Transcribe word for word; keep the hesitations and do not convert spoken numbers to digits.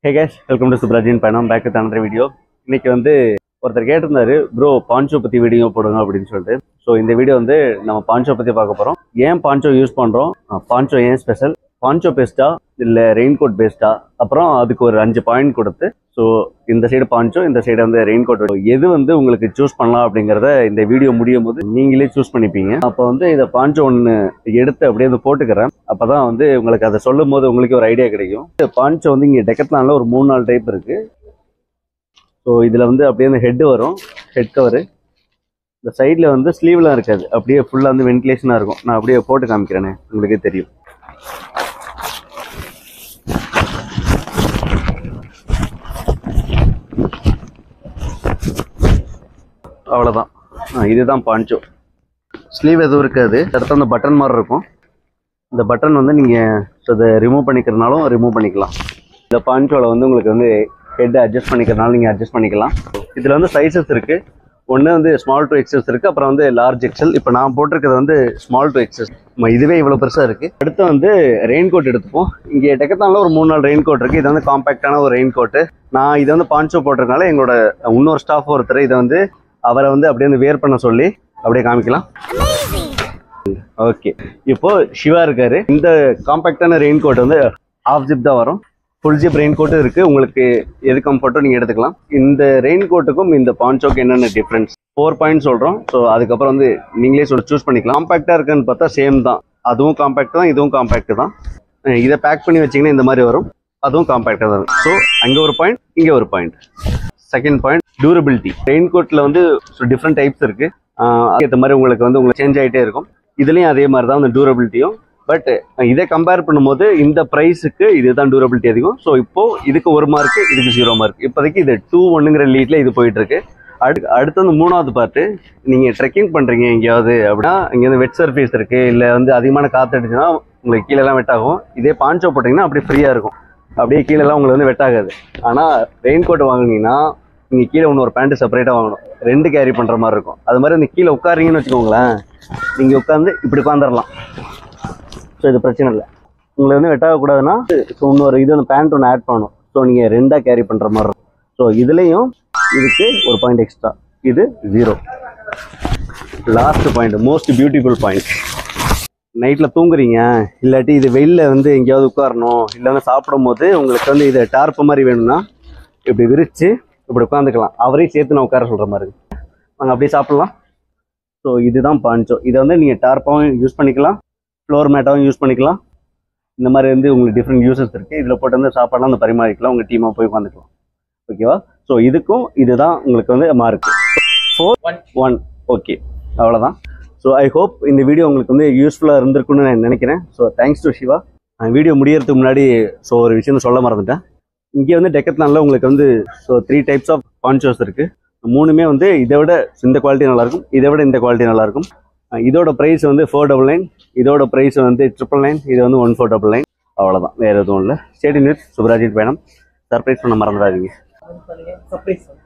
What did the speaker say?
Hey guys, welcome to Subraj in Payanam. Back with another video. இன்னைக்கு வந்து ஒருத்தர் கேட்டிருந்தாரு ப்ரோ பான்ச்சோ பத்தி வீடியோ போடுங்க அப்படின்னு சொல்லிட்டு. ஸோ இந்த வீடியோ வந்து நம்ம பான்ச்சோ பத்தி பார்க்க போறோம். ஏன் பான்ச்சோ யூஸ் பண்றோம், பான்ச்சோ ஏன் ஸ்பெஷல், பான்ச்சோ பெஸ்டா இல்லை ரெயின் கோட் பெஸ்டா, அப்புறம் அதுக்கு ஒரு அஞ்சு பாயிண்ட் கொடுத்து ஸோ இந்த சைடு பான்ச்சோ, இந்த சைடு வந்து ரெயின் கோட், எது வந்து உங்களுக்கு சூஸ் பண்ணலாம் அப்படிங்கிறத இந்த வீடியோ முடியும் போது நீங்களே சூஸ் பண்ணிப்பீங்க. அப்போ வந்து இதை பான்ச்சோ ஒன்று எடுத்து அப்படியே வந்து போட்டுக்கிறேன். அப்போதான் வந்து உங்களுக்கு அதை சொல்லும் போது உங்களுக்கு ஒரு ஐடியா கிடைக்கும். பான்ச்சோ வந்து இங்கே டெக்கத்லானில் ஒரு மூணு நாலு டைப் இருக்கு. ஸோ இதில் வந்து அப்படியே வந்து ஹெட்டு வரும், ஹெட் கவரு. இந்த சைடில் வந்து ஸ்லீவ்லாம் இருக்காது, அப்படியே ஃபுல்லாக வந்து வென்டிலேஷனாக இருக்கும். நான் அப்படியே போட்டு காமிக்கிறேனே, உங்களுக்கே தெரியும். அவ்வளோதான், இதுதான் பான்ச்சோ. ஸ்லீவ் எதுவும் இருக்காது, அடுத்து அந்த பட்டன் மாதிரி இருக்கும். இந்த பட்டன் வந்து நீங்கள் இதை ரிமூவ் பண்ணிக்கிறனாலும் ரிமூவ் பண்ணிக்கலாம். இந்த பான்ச்சோவில் வந்து உங்களுக்கு வந்து ஹெட் அட்ஜஸ்ட் பண்ணிக்கிறனால நீங்கள் அட்ஜஸ்ட் பண்ணிக்கலாம். இதில் வந்து சைஸஸ் இருக்குது. ஒன்று வந்து ஸ்மால் டு எக்ஸஸ் இருக்குது, அப்புறம் வந்து லார்ஜ் எக்ஸல். இப்போ நான் போட்டிருக்கிறது வந்து ஸ்மால் டு எக்ஸஸ். இதுவே இவ்வளோ பெருசாக இருக்குது. அடுத்து வந்து ரெயின் கோட் எடுத்துப்போம். இங்கே டெக்கத்லானில் ஒரு மூணு நாலு ரெயின் கோட் இருக்குது. இது வந்து காம்பேக்டான ஒரு ரெயின் கோட்டு. நான் இதை வந்து பான்ச்சோ போட்டிருக்கனால எங்களோட இன்னொரு ஸ்டாஃப் ஒருத்தர் இதை வந்து அவரை வந்து அப்படியே வந்து வேர் பண்ண சொல்லி அப்படியே காமிக்கலாம். ஓகே, இப்போ சிவா இருக்காரு. இந்த காம்பேக்டான ரெயின் கோட் வந்து ஹாஃப் ஜிப் தான் வரும். ஃபுல் ஜிப் ரெயின் கோட்டும் இருக்கு. உங்களுக்கு எது கம்ஃபர்ட்டோ நீங்க எடுத்துக்கலாம். இந்த ரெயின் கோட்டுக்கும் இந்த பான்ச்சோக்கு என்னென்ன டிஃப்ரென்ஸ், ஃபோர் பாயிண்ட் சொல்றோம். ஸோ அதுக்கப்புறம் வந்து நீங்களே சொல்ல சூஸ் பண்ணிக்கலாம். காம்பேக்டா இருக்குன்னு பார்த்தா சேம் தான். அதுவும் காம்பேக்ட் தான், இதுவும் காம்பேக்ட் தான். இதை பேக் பண்ணி வச்சிங்கன்னா இந்த மாதிரி வரும். அதுவும் காம்பேக்டாக தான். ஸோ அங்கே ஒரு பாயிண்ட், இங்கே ஒரு point. Second point durability. Rain கோட்டில் வந்து டிஃப்ரெண்ட் டைப்ஸ் இருக்கு. அதுக்கேற்ற மாதிரி உங்களுக்கு வந்து உங்களுக்கு சேஞ்ச் ஆகிட்டே இருக்கும். இதுலேயும் அதே மாதிரி தான் அந்த டியூரபிலிட்டியும். பட் இதை கம்பேர் பண்ணும்போது இந்த ப்ரைஸுக்கு இதுதான் டியூரபிலிட்டி அதிகம். ஸோ இப்போ இதுக்கு ஒரு மார்க்கு, இதுக்கு ஜீரோ மார்க். இப்போதைக்கு இது டூ ஒன்னுங்கிற லீட்ல இது போயிட்டு இருக்கு. அடுத்து அடுத்து வந்து மூணாவது பார்ட்டு, நீங்கள் ட்ரெக்கிங் பண்ணுறீங்க எங்கேயாவது அப்படின்னா, இங்கே வந்து வெட் சர்ஃபேஸ் இருக்கு, இல்லை வந்து அதிகமான காற்று அடிச்சுன்னா உங்களுக்கு கீழெல்லாம் வெட் ஆகும். இதே பான்ச்சோ போட்டிங்கன்னா அப்படியே ஃப்ரீயாக இருக்கும், அப்படியே கீழெல்லாம் உங்களுக்கு வந்து வெட் ஆகாது. ஆனால் ரெயின் கோட் வாங்கினீங்கன்னா நீங்கள் கீழே ஒன்று ஒரு பேண்ட்டு செப்பரேட்டாக வாங்கணும், ரெண்டு கேரி பண்ணுற மாதிரி இருக்கும். அது மாதிரி இந்த கீழே உட்காரிங்கன்னு வச்சுக்கோங்களேன், நீங்கள் உட்காந்து இப்படி உட்காந்துடலாம். ஸோ இது பிரச்சனை இல்லை. உங்களை வந்து வெட்டாகக்கூடாதுன்னா ஸோ இன்னொரு இது வந்து பேண்ட் ஒன்று ஆட் பண்ணணும். ஸோ நீங்கள் ரெண்டாக கேரி பண்ணுற மாதிரி இருக்கும். ஸோ இதுலேயும் இதுக்கு ஒரு பாயிண்ட் எக்ஸ்ட்ரா, இது zero. Last point, most beautiful point. நைட்டில் தூங்குறீங்க, இல்லாட்டி இது வெயிலில் வந்து எங்கேயாவது உட்காரணும், இல்லைன்னா சாப்பிடும் போது உங்களுக்கு வந்து இதை டார்ப்பு மாதிரி வேணும்னா இப்படி விரித்து இப்படி உட்காந்துக்கலாம். அவரையும் சேர்த்து நான் உட்கார சொல்கிற மாதிரி இருக்கு. நாங்கள் அப்படியே சாப்பிட்லாம். ஸோ இதுதான் பான்ச்சோ. இதை வந்து நீங்கள் டார்ப்பாகவும் யூஸ் பண்ணிக்கலாம், ஃப்ளோர் மேட்டாகவும் யூஸ் பண்ணிக்கலாம். இந்த மாதிரி வந்து உங்களுக்கு டிஃப்ரெண்ட் யூசஸ் இருக்குது. இதில் போட்டு வந்து சாப்பாடெலாம் வந்து பரிமாறிக்கலாம், உங்கள் டீமாக போய் உட்காந்துக்கலாம். ஓகேவா? ஸோ இதுக்கும் இதுதான் உங்களுக்கு வந்து மார்க் ஃபோர் ஒன். ஓகே, அவ்வளோதான். ஸோ ஐ ஹோப் இந்த வீடியோ உங்களுக்கு வந்து யூஸ்ஃபுல்லாக இருந்திருக்குன்னு நான் நினைக்கிறேன். So thanks to Shiva. Video முடியறதுக்கு முன்னாடி ஸோ ஒரு விஷயம் சொல்ல மறந்துட்டேன். இங்கே வந்து டெக்கத்லானில் உங்களுக்கு வந்து so three types of ponchos இருக்குது. மூணுமே வந்து இதை விட இந்த குவாலிட்டி நல்லாயிருக்கும், இதை விட இந்த குவாலிட்டி நல்லாயிருக்கும். இதோட ப்ரைஸ் வந்து ஃபோர் டபுள் நைன், இதோட ப்ரைஸ் வந்து ட்ரிபிள் நைன், இது வந்து ஒன் ஃபோர் டபுள் நைன். அவ்வளோதான், வேறு எதுவும் இல்லை. ஸ்டே டியூன்ட் வித் சுப்ராஜ் பயணம். சர்ப்ரைஸ் பண்ண மறந்துடாதீங்க.